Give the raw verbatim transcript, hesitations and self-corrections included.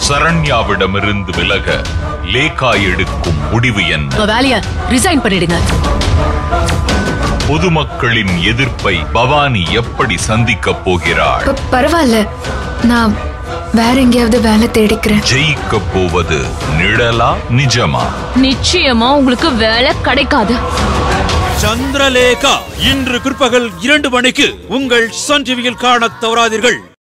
சரண்யாவிடமிருந்து விலக லேகா எடுக்கும் முடிவு என்ன? வேலைய ரிசைன் பண்ணிடுங்க. பொதுமக்களின் எதிர்ப்பை பவானி எப்படி சந்திக்க போகிறாள்? பரவாயில்ல, நான் வேற எங்கேயாவது வேலை தேடிக்கிறேன். ஜெயிக்க போவது நிழலா நிஜமா? நிச்சயமா உங்களுக்கு வேலை கிடைக்காது. சந்திரலேகா இன்று பிற்பகல் இரண்டு மணிக்கு உங்கள் சன் டிவியில் காண தவறாதீர்கள்.